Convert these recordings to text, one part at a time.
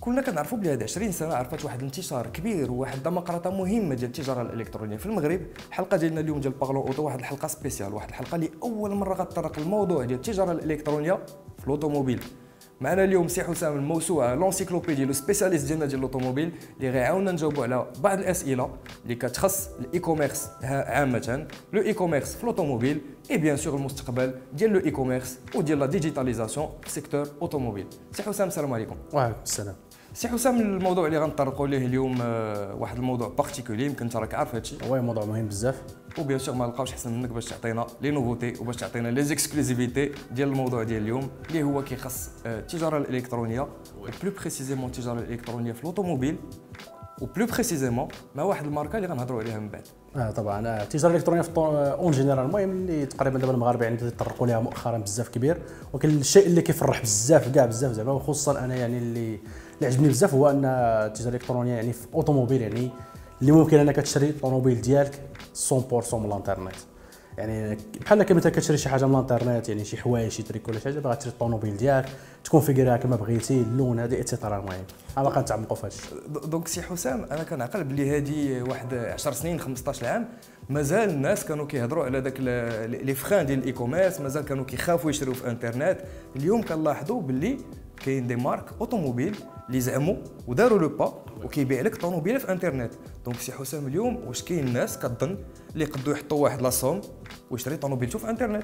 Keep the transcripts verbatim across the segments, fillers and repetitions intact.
كنا كنعرفوا بلي هذه عشرين سنه عرفت واحد الانتشار كبير وواحد الديمقراطه مهمه ديال التجاره الالكترونيه في المغرب. الحلقه ديالنا اليوم ديال بارلون اوتو واحد الحلقه سبيسيال، واحد الحلقه اللي اول مره غتطرق الموضوع ديال التجاره الالكترونيه في الاوتوموبيل. معنا اليوم سي حسام الموسوعه لونسيكلوبيدي لو سبيسياليست ديالنا ديال الاوتوموبيل اللي غيعاوننا نجاوبوا على بعض الاسئله اللي كتخص الاي كوميرس عامه، لو اي كوميرس في الاوتوموبيل اي بيان سور المستقبل ديال لو اي كوميرس وديال لا ديجيتاليزاسيون في السيكتور اوتوموبيل. سي حسام السلام عليكم. وعليكم السلام. سي حسام، الموضوع اللي غنطرقوا ليه اليوم واحد الموضوع بارتيكولي، يمكن انت راك عارف هادشي. هو موضوع مهم بزاف، وبيان سور ما لقاوش احسن منك باش تعطينا لي نوفوتي وباش تعطينا لي زيكسكلوزيفيتي ديال الموضوع ديال اليوم اللي هو كيخص التجاره الالكترونيه، وبلو بريسيزيمون التجاره الالكترونيه في الاوتوموبيل، وبلو بريسيزيمون مع واحد الماركه اللي غنهضروا عليها من بعد. اه طبعا التجاره الالكترونيه في اون جينيرال المهم اللي تقريبا دابا المغاربه يعني تطرقوا لها مؤخرا بزاف كبير، ولكن الشيء اللي كيفرح بزاف كاع بزاف زعما وخصوصا انا يعني اللي اللي عجبني بزاف هو ان التجاره الالكترونيه يعني في اوتوموبيل يعني اللي ممكن انك تشري الطوموبيل ديالك مية بالمية من الانترنت. يعني بحال كي مثلا كتشري شي حاجه من الانترنت، يعني شي حوايج شي تريك ولا شي حاجه باغا تشري الطوموبيل ديالك تكونفيكريها كما بغيتي، اللون هذا ايتترا. المهم انا باقا نتعمقوا في هذا الشيء. دونك سي حسام، انا كنعقل بلي هذه واحد عشر سنين خمسطاش عام مازال الناس كانوا كيهضروا على داك لي فران ديال الاي كوميرس، مازال كانوا كيخافوا يشريو في انترنت. اليوم كنلاحظوا باللي كاين دي مارك اوتوموبيل اللي زعموا وداروا لو با وكيبيع لك طوموبيله في انترنت. دونك سي حسام اليوم واش كاين ناس كتظن اللي يقدروا يحطوا واحد لاصوم ويشري طوموبيلته في انترنت؟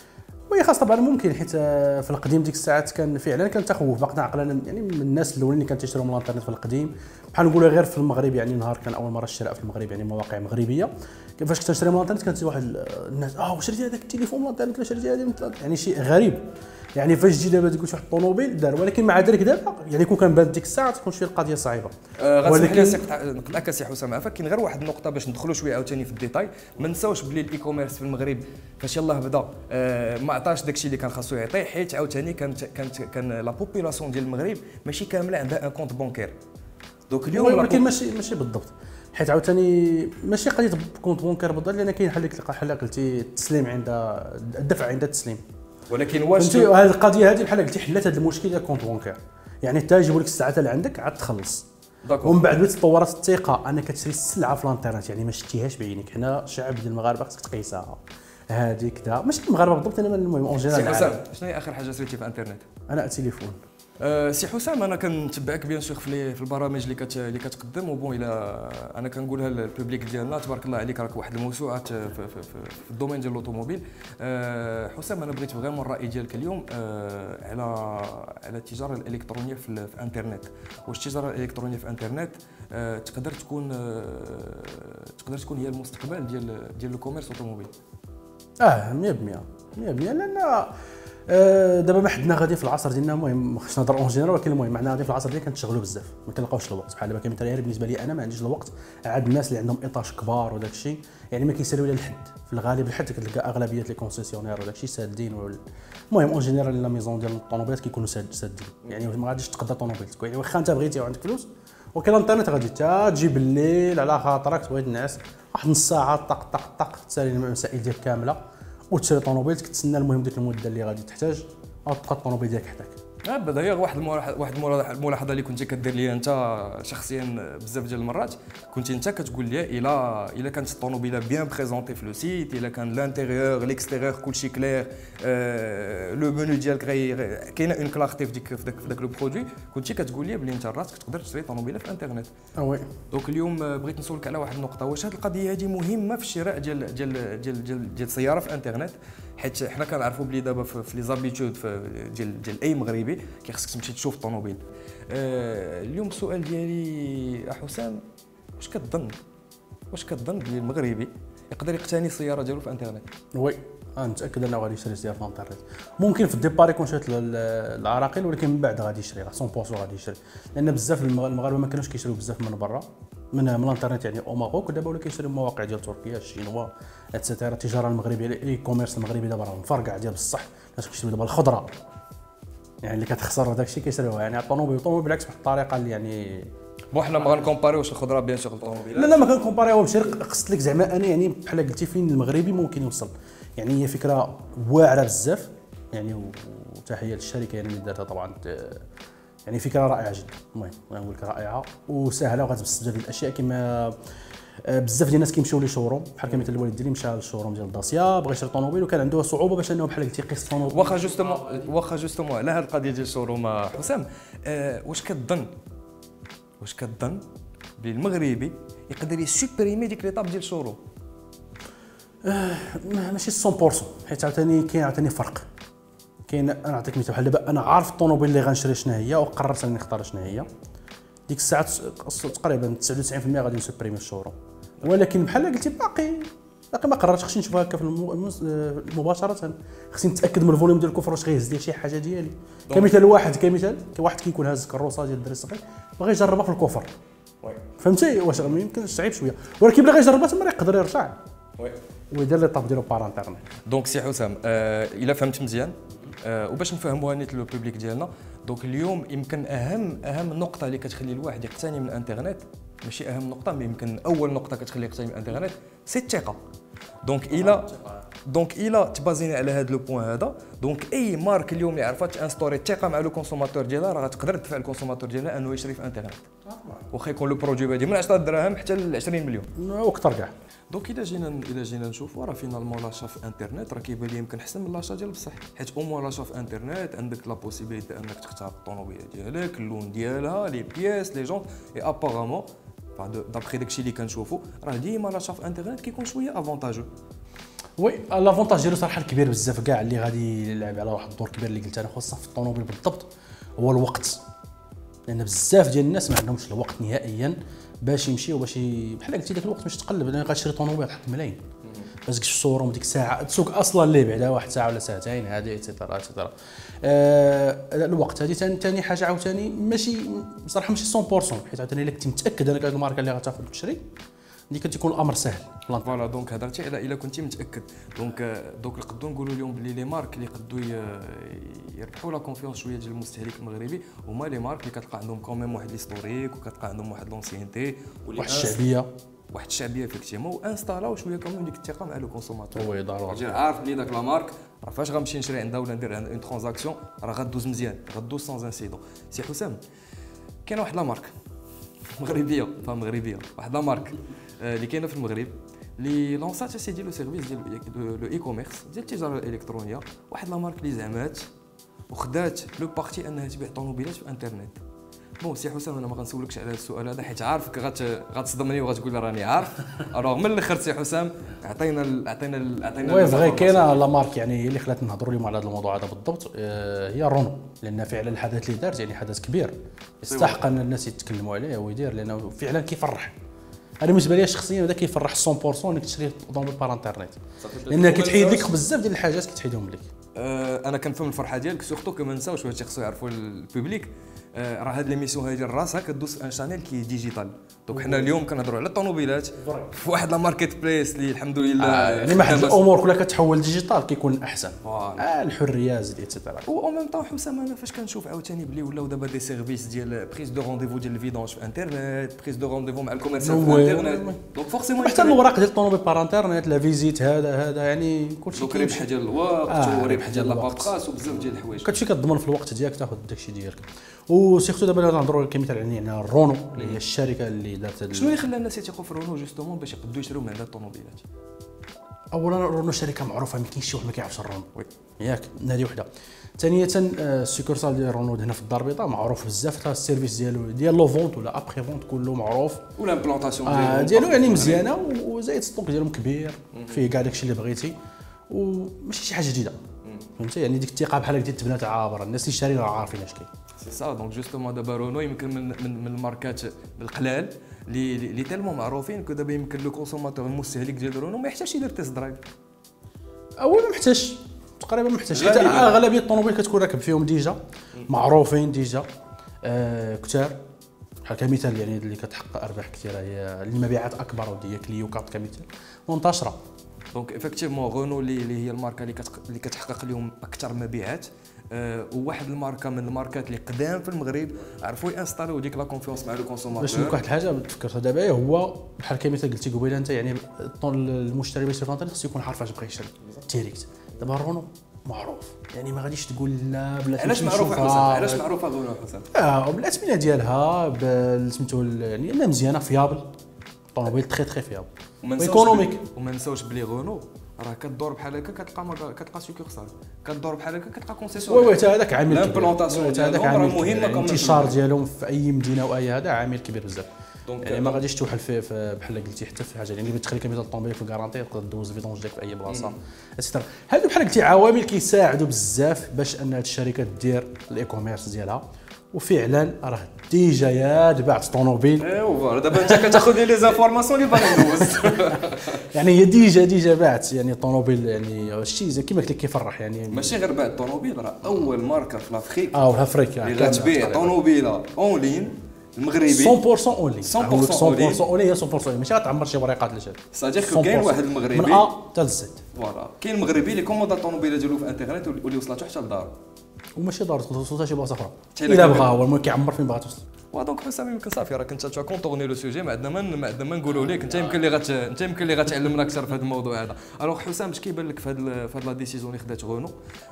وي خاص طبعا ممكن، حيت في القديم ديك الساعات كان فعلا كان تخوف. باقي نعقل انا يعني من الناس الاولين اللي كانوا تيشريو من الانترنت في القديم، بحال نقولوا غير في المغرب. يعني نهار كان اول مره الشراء في المغرب يعني مواقع مغربيه، فاش كنت نشري من الانترنت كانت واحد الناس اه واش شريتي هذاك التليفون من الانترنت ولا شريتي هذه يعني شيء غريب. يعني فاش تجي دابا تقول واحد الطوموبيل دار، ولكن مع ذلك دابا يعني كون كان بان ديك الساعه تكون شي القضيه صعيبه. أه ولكن نقطعك سي حسام عفاك، كاين غير واحد النقطه باش ندخلوا شويه عاوتاني في الديتاي. ما نساوش بلي الاي كوميرس في المغرب فاش يلاه بدا أه ما عطاش داكشي اللي كان خاصو يعطيه، حيت عاوتاني كانت كانت كان لا بوبولاسيون ديال المغرب ماشي كامله عندها ان كونت بانكير. دونك اليوم ولكن ماشي ماشي بالضبط، حيت عاوتاني ماشي قضيه كونت بانكير بالضبط، لان كاين بحال بحال قلتي التسليم عند الدفع عند التسليم. ولكن واش هذه القضيه هذه بحال قلتي حلات هذا المشكل ديال كونت بانكير، يعني حتى يجيبوا لك الساعه اللي عندك عاد تخلص. ومن بعد بغيت تطورات الثقه انك تشري السلعه في الانترنت، يعني ما شتيهاش بعينك. حنا الشعب ديال المغاربه خصك تقيسها هذه كذا، ماشي المغاربه بالضبط، انما المهم اون جينيرال. سي حسام، شنو هي اخر حاجه شريتي في انترنت؟ انا تليفون. أه سي حسام، انا كنتبعك بيان سور في في البرامج اللي كت اللي كتقدم، وبون الى انا كنقولها للبوبليك ديالنا تبارك الله عليك، راك واحد الموسوعات في, في, في, في الدومين ديال الاوتوموبيل. أه حسام، انا بغيت فريمون الراي ديالك اليوم أه على على التجاره الالكترونيه في, في الانترنت. واش التجاره الالكترونيه في الانترنت أه تقدر تكون أه تقدر تكون هي المستقبل ديال ديال الكوميرس اوتوموبيل؟ اه مية بالمية مية بالمية، لان أه دابا ما حدنا غادي في العصر ديالنا. المهم ما خصناش نهضر اون جينيرال، ولكن المهم معنا غادي في العصر ديالنا كنتشغلوا بزاف، ما كنلقاوش الوقت. بحال دابا كمثال بالنسبه لي انا ما عنديش الوقت. عاد الناس اللي عندهم ايطاج كبار وداك الشيء يعني ما كيسالوا لا الحد. في الغالب الحد كتلقى اغلبيه لي كونسيسيونير وداك الشيء سادين. المهم اون جينيرال لا ميزون ديال الطوموبيلات كيكونوا سادين، يعني ما غاديش تقدر طوموبيلتك. يعني واخا انت بغيتي وعندك فلوس، ولكن الانترنت غادي حتى تجي بالليل على خاطرك تبغي تنعس واحد نص ساعه طق طق طق تسالي المسائل ديالك كامله وتشري طوموبيلتك. تسنى المهم ديك المده اللي غادي تحتاج تبقى الطوموبيل ديالك حداك. هذا هي واحد الملاحظه واحد الملاحظه اللي كنتي كدير لي انت شخصيا بزاف ديال المرات. كنتي انت كتقول لي الا الا كانت الطوموبيله بيان بريزونتي في لو سيت، الا كان لانتيريور ليكستيريور كلشي كلير، أه لو منيو ديالك كاينه اون كلارتي في ديك في داك في داك لو برودوي، كنتي كتقول لي بلي انت راسك تقدر تشري طوموبيله في الانترنت. اه وي. دونك اليوم بغيت نسولك على واحد النقطه، واش هذه القضيه هذه مهمه في الشراء ديال ديال ديال ديال, ديال السياره في الانترنت؟ حيت حنا كنعرفوا بلي دابا في لي زابيتود ديال ديال اي مغربي كيخصك تمشي تشوف الطوموبيل. أه اليوم السؤال ديالي حسام، واش كتظن واش كتظن بلي المغربي يقدر يقتني السياره ديالو في الانترنت؟ وي انا متاكد انه غادي يشري سياره في الانترنت. ممكن في الديبار يكون شات العراقيل، ولكن من بعد غادي يشريها مية بالمية غادي يشري، لان بزاف المغاربه ما كانوش كيشريو بزاف من برا من من الانترنت، يعني او ماروك. ودابا ولا كيشريو مواقع ديال تركيا الشينوا اتسيتيرا. التجاره المغربيه الاي كوميرس المغربي دابا راه مفرقع ديال بصح. الناس كيشريو دابا الخضره يعني اللي كتخسر داك الشيء كيشريوها، يعني الطوموبيل الطوموبيل بالعكس بواحد الطريقه اللي يعني بون حنا ما غنكومباريوش الخضره بيان سور الطوموبيلات. لا لا ما كنكومباريوهمش، قصدت لك زعما انا يعني بحال قلتي فين المغربي ممكن يوصل. يعني هي فكره واعره بزاف يعني، وتحيه للشركه يعني اللي دارتها طبعا يعني فكره رائعه جدا. المهم نقول لك رائعه وسهله وغتستبدل بزاف الاشياء كما بزاف ديال الناس كيمشيو لي شوروم بحال كمثال الوالد ديالي مشى للشوروم ديال داسيا بغى يشري طوموبيل وكان عنده صعوبه باش انه بحال قلتي يقيس طوموبيل. واخا جوستومون واخا جوستومون على هذه القضيه ديال الشوروم حسام، آه واش كتظن واش كتظن بلي المغربي يقدر يسوبريمي ديك ليطاب ديال الشوروم؟ آه ماشي مية بالمية حيت عاوتاني كاين عاوتاني فرق. كاين انا نعطيك مثال بحال دابا انا عارف الطوموبيل اللي غنشري شنو هي وقررت اني نختار شنو هي، ديك الساعه تقريبا تسعة وتسعين بالمية غادي نسوبريمي الشوروم. ولكن بحال قلتي باقي باقي ما قررتش، خصني نشوفها هكا في مباشره، خصني نتاكد من الفوليوم ديال الكفر واش غيهز لي شي حاجه ديالي. كمثال واحد كمثال واحد كيكون هاز كروسه ديال الدري الصغير باغي يجربها في الكفر، فهمتي واش ما يمكنش صعيب شويه، ولكن بلا غيجربها تما يقدر يرجع ويدير لي طاب ديالو بار انترنيت. دونك سي حسام آه الا فهمت مزيان آه وباش نفهموها نيت لو بوبليك ديالنا، دونك اليوم يمكن اهم اهم نقطه اللي كتخلي الواحد يقتني من الانترنت، ماشي اهم نقطه مي يمكن اول نقطه كتخليه يقتني من الانترنت سي الثقه. دونك الا دونك الا تبازينا على هذا لو بوين هذا، دونك اي مارك اليوم اللي عرفت تانستوري الثقه مع لو كونسوماتور ديالها راه غتقدر تدفع الكونسوماتور ديالها انه يشري في الانترنت، واخا يكون لو برودوي هذه من عشرة دراهم حتى ل عشرين مليون واكثر كاع. دونك الا جينا الا جينا نشوفوا راه فينالمون لاشا في انترنت راه كيبان لي يمكن احسن من لاشا ديال بصح، حيت او موان لاشا في انترنت عندك لا بوسيبيليتي انك تختار الطوموبيله ديالك، اللون ديالها، لي بياس، لي جونط، اي ابارامون دابخي داكشي اللي كنشوفوا راه ديما لاشا في انترنت كيكون شويه افونتاجو. وي لافونتاج ديالو صراحه الكبير بزاف كاع اللي غادي يلعب على واحد الدور كبير اللي قلت انا خاصه في الطوموبيل بالضبط هو الوقت، لان بزاف ديال الناس ما عندهمش الوقت نهائيا باش يمشيو باش بحال قلتي داك الوقت باش تقلب، لان غتشري طوموبيل حق ملايين باش تكشف الشوروم ديك الساعه تسوق اصلا اللي بعدا واحد ساعه ولا ساعتين هذه ايتترا ايتترا. آه الوقت هذه ثاني حاجه عاوتاني ماشي بصراحه ماشي مية بالمية، حيت عاوتاني الا كنتي متاكد انك هذه الماركه اللي غتاخذ تشري ديك كتكون الامر سهل. فوالا دونك هضرتي على الا كنتي متاكد، دونك دونك نقدروا نقولوا اليوم بلي لي مارك اللي يقدروا يربحوا لا كونفيونس شويه ديال المستهلك المغربي هما لي مارك اللي كتلقى عندهم كوميم واحد ليستوريك وكتلقى عندهم واحد لونسينتي واحد الشعبيه واحد الشعبيه افيكتيمون وانستالاو شويه كمان ديك الثقه مع لو كونسوماتور. وي ضروري اجي عارف بلي داك لا مارك راه فاش غنمشي نشري عندها ولا ندير اون ترانزاكسيون راه غدوز مزيان غدوز سون انسيدون. سي حسام كاين واحد لا مارك مغربيه فهم مغربيه واحد لا مارك اللي كاينه في المغرب اللي لونسات سي ديال لو سيرفيس ديال لو اي كوميرس ديال التجاره الالكترونيه، واحد لا مارك اللي زعمات وخدات لو بارتي انها تبيع طوموبيلات في الانترنت. بون سي حسام انا ما غنسولكش على هذا السؤال هذا حيت عارفك غت غتصدمني وغتقول لي راني عارف. الوغ من الاخر سي حسام عطينا عطينا عطينا وي فغي كاينه لا مارك يعني هي اللي خلات نهضروا اليوم على هذا الموضوع هذا بالضبط، هي رونو، لان فعلا الحدث اللي دارت يعني حدث كبير يستحق ان الناس يتكلموا عليه ويدير، لانه فعلا كيفرح. انا بالنسبه لي شخصيا هذا كيفرح مية بالمية انك تشري طوموبيل بار انترنت، لان كتحيد لك بزاف ديال الحاجات كتحيدهم لك. أه انا كنفهم الفرحه ديالك سورتو كما نساوش واش خصو يعرفوا البوبليك أه راه هاد ليميسيون هادي راسها كدوز في ان شانيل كي ديجيتال. دونك حنا اليوم كنهضروا على الطوموبيلات في واحد لا ماركت بليس اللي الحمد لله آه يعني ما حد الامور كلها كتحول ديجيتال كيكون احسن. آه الحريه زيد ايتترا. و او ميم طون حسام انا فاش كنشوف عاوتاني بلي ولاو دابا دي سيرفيس ديال بريز دو رونديفو ديال الفيدونج في انترنت، بريز دو رونديفو مع الكوميرسيال في انترنت، دونك فورسيمون حتى الوراق ديال الطوموبيل بار انترنت لا فيزيت هذا هذا يعني كلشي دونك ربح ديال الوقت آه وربح ديال لاباباس وبزاف ديال الحوايج كلشي كتضمن في الوقت ديالك تاخذ داكشي ديالك. وسيرتو دابا نهضروا كمثال على رونو اللي هي الشركه اللي دارت. شنو اللي خلى الناس يثيقوا في رونو جوستومون باش يقدروا يشريو من عندها الطوموبيلات؟ اولا رونو شركه معروفه ما كاينش شي واحد ما كيعرفش الرونو ياك هذه وحده. ثانيا السيكورسال ديال رونو هنا في الدار البيضاء معروف بزاف، حتى السيرفيس ديالو ديال لو فونت ولا ابخي فونت كله معروف، ولا امبلونطاسيون آه ديالو يعني مزيانه، وزايد الستوك ديالهم كبير فيه كاع داكشي اللي بغيتي وماشي شي حاجه جديده فهمتي. يعني ديك الثقه بحال هكا تبنات عابره، الناس اللي شارين راه عارفين اش كاين. سي سا دونك جوستومون دابا رونو يمكن من من, من الماركات القلال اللي اللي تالمون معروفين كو دابا يمكن لو كونسوماتور المستهلك ديال رونو ما يحتاجش يدير تيست درايف. اولا ما محتاجش تقريبا ما محتاجش، حتى اغلبيه الطوموبيل كتكون راكب فيهم ديجا معروفين ديجا آه كثار. بحال كمثال يعني اللي كتحقق ارباح كثيره هي المبيعات اكبر ودي كليو كارت كمثال منتشره. دونك افكتيفمون رونو اللي هي الماركه اللي اللي كتحقق لهم اكثر مبيعات، أه وواحد الماركه من الماركات اللي قدام في المغرب عرفوا يانستاليو ديك لا كونفيونس مع لو كونسوماتور. باش نقول واحد الحاجه تفكرتها دابا هو بحال كمثال قلتي قبيله انت، يعني المشتري باش يشري فانتر خصو يكون عارف اش بغى يشري ديريكت. دابا رونو معروف، يعني ما غاديش تقول لا بلا. علاش معروفه حسام؟ علاش معروفه غونو حسام؟ اه بالاثمنه ديالها سميتو يعني انها مزيانه فيابل، طوموبيل تري تري فيابل ايكونوميك. وما نساوش بلي غونو راه كدور بحال هكا كتلقى كتلقى سوكورسال، كدور بحال هكا كتلقى كونسيسيون. وي وي حتى هذاك عامل كبير، الامبلونطاسيون هذاك عامل مهمه كمان، الانتشار ديالهم في اي مدينه او اي هذا عامل كبير بزاف. دونك يعني ما غاديش توحل في, في بحال قلتي حتى في حاجه، يعني بتخلي كميه الطوموبيل في الكارونتي تقدر دوز الفيدونج ديالك في اي بلاصه اكسترا. هادو بحال قلتي عوامل كيساعدوا بزاف باش ان هاد الشركات دير الاي كوميرس ديالها، وفعلا راه ديجا يا بعت طوموبيل. ايوا دابا انت كتاخذ لي زانفورماسيون اللي باغي ندوز. يعني هي ديجا ديجا باعت يعني طوموبيل، يعني هادشي كيما قلت لك كيفرح. يعني ماشي غير باعت طوموبيل، راه اول ماركه في لافريك اه في افريقيا اللي غتبيع طوموبيله اون لين المغربي مية بالمية اون لين. مية بالمية اون لين هي مية بالمية ماشي غتعمر شي وريقات لا شي. صادير كاين واحد المغربي من ا حتى لزد. فوالا كاين مغربي اللي كوموند الطوموبيله ديالو في انترنيت واللي وصلته حتى للدار، وماشي دار توصل حتى شي بلاصه اخرى إلا الا بغا هو، المهم كيعمر فين بغا توصل. ودونك حسام يمكن صافي راك انت تا كونطورني لو سوجي، ما عندنا ما عندنا ما نقولوا لك، انت يمكن اللي غت انت يمكن اللي غتعلمنا اكثر في هذا الموضوع هذا. الوغ حسام اش كيبان لك في هذا في هذا لا ديسيزيون اللي خدات غونو؟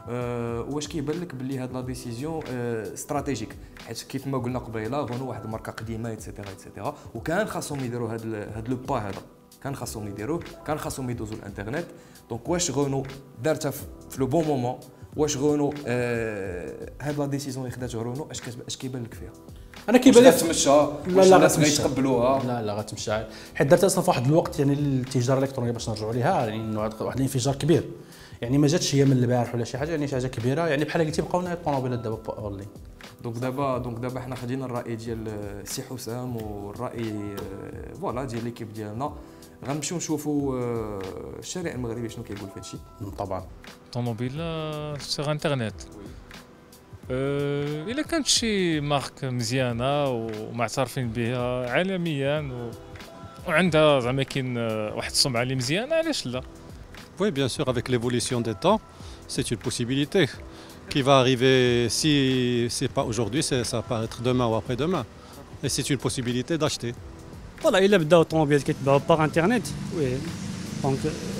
أه واش كيبان لك باللي هذا لا ديسيزيون أه استراتيجيك؟ حيت كيف ما قلنا قبيله غونو واحد الماركه قديمه ايتترا ايتترا، وكان خاصهم يديروا هذا هذا لو با هذا، كان خاصهم يديروه، كان خاصهم يدوزوا الانترنت. دونك واش غونو دارتها في لو بون مومون؟ واش غونو أه هاد لا ديسيزيون اللي خدات غونو اش اش كيبان لك فيها؟ انا كيبان لي غتمشى، لا لا الناس غيتقبلوها؟ لا لا غتمشى، حيت دارت اصلا في واحد الوقت يعني التجاره الالكترونيه باش نرجعوا ليها، يعني واحد الانفجار كبير، يعني ما جاتش هي من البارح ولا شي حاجه، يعني شي حاجه كبيره، يعني بحال قلتي بقاونا الطوموبيلات دابا اونلاين. دونك دابا دونك دابا حنا خدينا الراي ديال سي حسام والراي فوالا ديال ليكيب ديالنا، غنمشيو نشوفوا الشارع المغربي شنو كيقول في هادشي. طبعا طوموبيل سيغ انترنت أه الا كانت شي مارك مزيانه ومعترفين بها عالميا و... وعندها زعما كاين واحد السمعه اللي مزيانه، علاش لا؟ Oui, bien sûr, avec l'évolution des temps, c'est une possibilité qui va arriver, si c'est pas aujourd'hui, ça va être demain ou après-demain. Et c'est une possibilité d'acheter. Voilà, il a بداو الطوموبيل كيتباعوا باغ انترنت، وي دونك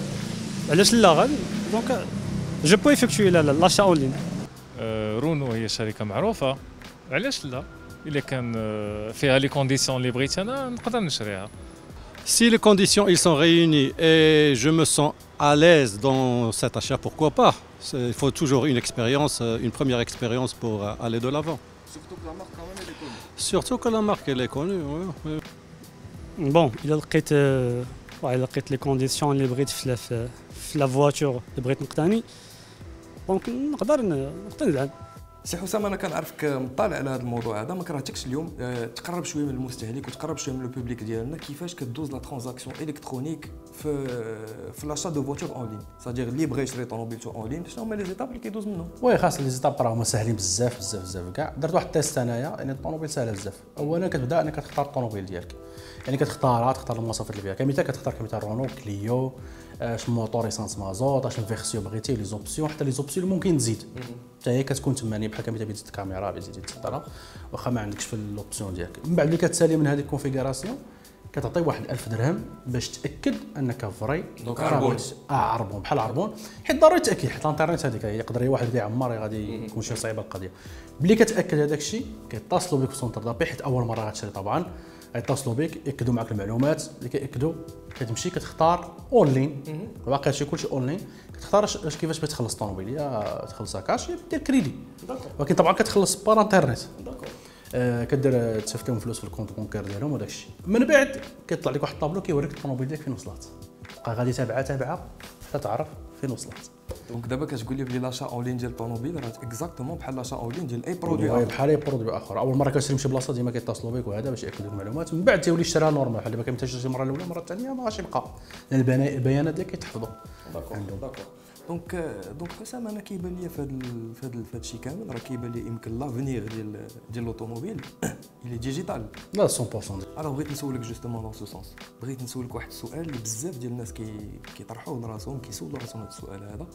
علاش لا غادي دونك جو بو ايفيكتوي لاشا اون لين. رونو هي شركه معروفه، علاش لا؟ الا كان فيها لي كونديسيون اللي بغيت انا نقدر نشريها. Si les conditions ils sont réunies et je me sens à l'aise dans cet achat, pourquoi pas? Il faut toujours une expérience, une première expérience pour aller de l'avant. Surtout que la marque quand même elle est connue. Surtout que la marque elle est connue. Oui, oui. بون الا لقيت الا لقيت لي كونديسيون اللي بغيت في في لا فواتور اللي بغيت نقتني، دونك نقدر نقدر ندعم. سي حسام انا كنعرفك مطالع على هذا الموضوع هذا، ما كرهتكش اليوم أه تقرب شويه من المستهلك وتقرب شويه من لو بوبليك ديالنا، كيفاش كدوز لا ترانزاكسيون الكترونيك في في لاشا دو فواتور اون لين، سادير اللي بغى يشري طوموبيلتو اون لين شنو هما لي زيتاب اللي كيدوز منهم؟ وي خاص لي زيتاب راهما ساهلين بزاف بزاف بزاف كاع. درت واحد التيست انايا، يعني الطوموبيل ساهله بزاف. اولا كتبدا انك كتختار الطوموبيل ديالك، يعني كتختارها تختار المواصفات اللي فيها، كمثال كتختار كمثال رونو كليو، اش موتور ايسانس مازوط، اش فيرسيون بغيتي، لي زوبسيون، حتى لي زوبسيون ممكن تزيد حتى هي كتكون تمانية، بحال كمثال بيزيد الكاميرا بيزيد السيطره، واخا ما عندكش في الاوبسيون ديالك. من بعد ملي كتسالي من هذه الكونفيغوراسيون كتعطي واحد ألف درهم باش تاكد انك فري. دونك عربون اه عربون بحال عربون، حيت ضروري تاكيد، حيت الانترنت هذيك يقدر واحد يبدا يعمر غادي يكون شي صعيبه القضيه. ملي كتاكد هذاك الشيء كيتصلوا بك في سونتر دابي، حيت اول مره غتشري طبعا يتصلوا بك ياكدوا معك المعلومات اللي كياكدوا، كتمشي كتختار اون لين، واقع هادشي كلشي اون لين، كتختار اش كيفاش بغيت تخلص الطوموبيل، يا تخلصها كاش يا دير كريدي، ولكن طبعا كتخلص بار انترنت، آه كدير تصيفط لهم فلوس في الكونت بونكير ديالهم وداك الشيء. من بعد كيطلع لك واحد الطابلو كيوريك الطوموبيل ديالك فين وصلت، تبقى غادي تابعها تابعها حتى تعرف فين وصلت. دونك دابا كتقول لي بلي لاشا اون لين ديال الطوموبيل راه اكزاكتومون بحال لاشا اون لين ديال اي برودوي اخر، بحال اي برودوي اخر. اول مره كتشري من شي بلاصه ديما كيتصلوا بك وهذا باش ياكدوا المعلومات، من بعد تيولي اشتراها نورمال، بحال دابا كيمثل شي مره الاولى المره الثانيه ما غاش يبقى، لان البيانات ديالك كيتحفظوا عندهم. داكور دونك دونك حسام انا كيبان لي في هذا في هذا في هذا الشيء كامل راه كيبان لي يمكن لافنيغ ديال ديال لوطوموبيل اللي ديجيتال. لا مية بالمية. انا بغيت نسولك جوستومون دون سو سونس، بغيت نسولك واحد السؤال اللي بزاف ديال الناس كي كيطرحوه لراسهم، كيسولوا راسهم هذا السؤال هذا،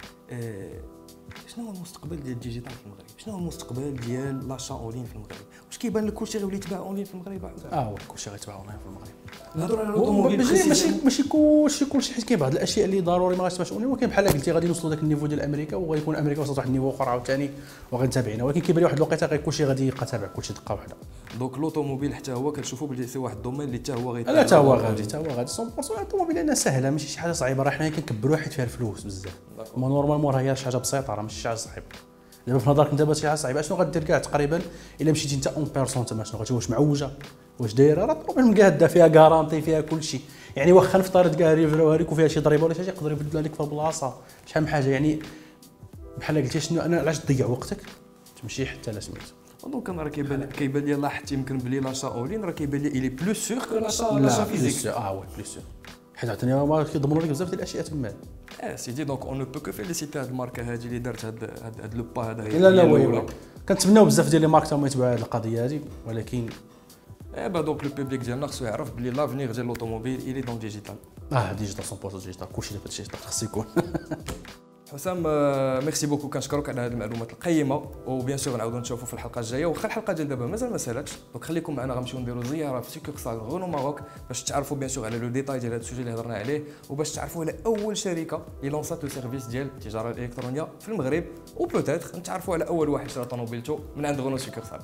أه شنو هو المستقبل ديال الديجيتال في المغرب؟ شنو هو المستقبل ديال لاشا اون لين في المغرب؟ واش كيبان لك كلشي غيولي يتباع اون لين في المغرب؟ اه كلشي غيتباع اون لين في المغرب. نهضروا على هو الاوتوموبيل ماشي ماشي précisément. ماشي كلشي كلشي حيت كاين بعض الاشياء اللي ضروري ما غاتبقاش اوني، ولكن بحال قلتي غادي نوصلوا داك النيفو ديال امريكا وغيكون امريكا وصلت واحد النيفو اخر عاوتاني وغنتابعينا، ولكن كيبان لي واحد الوقيته غير كلشي غادي يبقى تابع كلشي دقه واحده. دونك الاوتوموبيل حتى هو كتشوفوا بلي سي واحد الدومين اللي حتى هو غيتابع. لا حتى هو غادي حتى هو غادي مية بالمية. الاوتوموبيل لانها سهله ماشي شي حاجه صعيبه، راه حنا كنكبروها حيت فيها الفلوس بزاف. ما نورمالمون راه هي شي حاجه بسيطه، راه ماشي شي حاجه صعيبه. دابا في نظرك انت دابا شي حاجه صعيبه اشنو غدير كاع تقريبا الا مشيتي انت اون بيرسون تما شنو غتشوف واش معوجه واش دايره، راه طوبيل مقاده فيها كارونتي فيها كلشي، يعني واخا نفترض كاع ريفرو هذيك وفيها شي ضريبه ولا شي حاجه يقدر يبدلوا عليك في البلاصه شحال من حاجه، يعني بحال قلتي شنو انا علاش تضيع وقتك تمشي حتى لا سميتو. دونك انا راه كيبان كيبان لي لاحظت يمكن بلي لاشا اونلاين راه كيبان لي الي بلوس سيغ كو لاشا لاشا فيزيك. اه وي بليس سيغ، حيت عاوتاني راه كيضمنوا لك بزاف ديال الاشياء تما. اه سيدي دونك اون نو بو كو فيليسيتي هاد الماركه هادي اللي دارت هاد هاد هاد لو با هذا. لا لا وي وي كنتمناو بزاف ديال لي مارك تما يتبعوا هاد القضيه هادي، ولكن ايه با دونك لو بوبليك ديالنا خصو يعرف بلي لافنيغ ديال لوطوموبيل الي دون ديجيتال. اه ديجيتال مية بالمية ديجيتال كلشي دابا ديجيتال خصو يكون. حسام ميرسي بوكو، كنشكرك على هذه المعلومات القيمه، وبيان سور نعاودو نشوفوا في الحلقه الجايه، واخا الحلقه ديال دابا مازال ما سالاتش، دونك خليكم معنا غنمشيو نديروا زياره في سيكورسال غونو ماروك باش تعرفوا بيان سور على لو ديتاي ديال هذا السوجي اللي هضرنا عليه، وباش تعرفوا على اول شركه اللي لونسات لو سيرفيس ديال التجاره الالكترونيه في المغرب، وبوتيتر نتعرفوا على اول واحد شرا طوموبيلتو من عند غونو سيكورسال.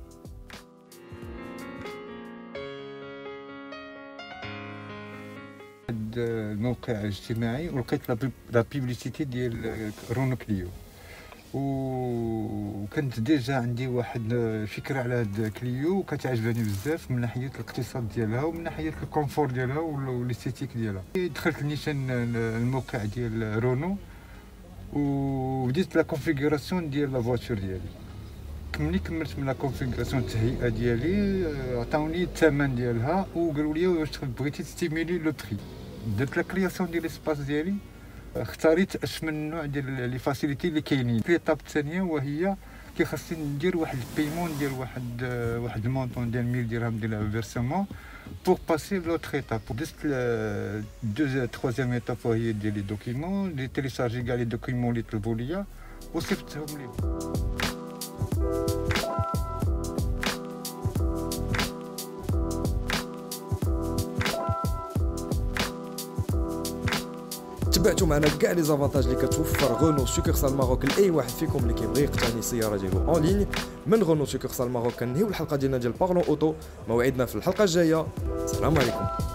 الموقع الاجتماعي ولقيت لا بيبليسيتي ديال رونو كليو، وكانت ديجا عندي واحد الفكره على هاد كليو وكتعجبني بزاف من ناحيه الاقتصاد ديالها ومن ناحيه الكونفور ديالها والاستيتيك ديالها. دخلت نيشان الموقع ديال رونو وبديت لا كونفيغوراسيون ديال لا فواتور ديالي. ملي كملت من لا كونفيغوراسيون التهيئه ديالي عطاوني الثمن ديالها وقالوا لي واش بغيتي تستيميلي لو بري. درت لا كرياسيون ديال ليسباس ديالي، اختاريت اشمن نوع ديال لي فاسيليتي اللي كاينين. ليطاب الثانيه وهي كي خاصني ندير واحد البيمون ديال واحد واحد المونطون ديال مية درهم ديال فيرسمون بور باسي لوتر ايتاب. دزت دو تروازيام ايتاب وهي ديال لي دوكيمون، لي تيليشارجي كاع لي دوكيمون اللي طلبوا ليا وصيفطتهم ليهم. تبعتوا معنا كاع لي زافونتاج اللي كتوفر غونو سوكورسال ماروك لاي واحد فيكم اللي كيبغي يقتني السياره ديالو اون لين من غونو سوكورسال ماروك. كنهيو الحلقه ديالنا ديال بارلون اوتو، موعدنا في الحلقه الجايه، السلام عليكم.